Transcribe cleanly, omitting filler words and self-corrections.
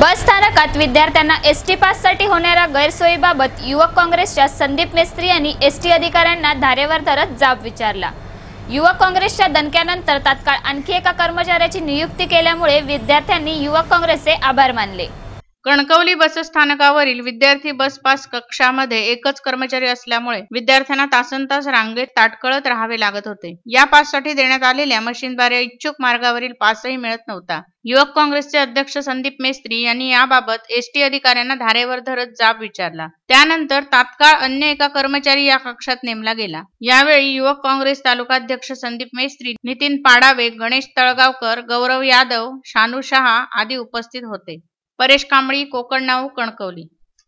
बस स्थानकात विद्यार्थ्यांना एसटी पाससाठी होणाऱ्या गैरसोयीबाबत युवक काँग्रेसच्या संदीप मेस्त्री यांनी एसटी अधिकाऱ्यांना धारेवर धरत जाब विचारला। युवक काँग्रेसच्या दणक्यानंतर तात्काळ आणखी एका कर्मचाऱ्याची नियुक्ती केल्यामुळे विद्यार्थ्यांनी युवक काँग्रेसचे आभार मानले। कणकवली बस स्थानकावरील विद्यार्थी बस पास कक्षामध्ये एकच कर्मचारी असल्यामुळे विद्यार्थ्यांना तासनतास रांगेत ताटकळत राहावे लागत होते। या पाससाठी देण्यात आलेल्या मशीनद्वारे इच्छुक मार्गावरील पासही मिळत नव्हता। युवक काँग्रेसचे अध्यक्ष संदीप मेस्त्री यांनी याबाबत एसटी अधिकाऱ्यांना धारेवर धरत जाब विचारला। त्यानंतर तात्काळ अन्य एका कर्मचारी या कक्षात नेमला गेला। यावेळी युवक काँग्रेस तालुकाध्यक्ष संदीप मेस्त्री, नितीन पाडावे, गणेश तळगावकर, गौरव यादव, शानू शहा आदी उपस्थित होते। परेश कांबळी, कोकण नाऊ, कणकवली।